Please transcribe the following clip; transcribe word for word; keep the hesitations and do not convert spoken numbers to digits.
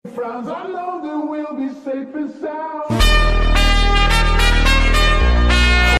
Frowns, I know that we'll be safe and sound.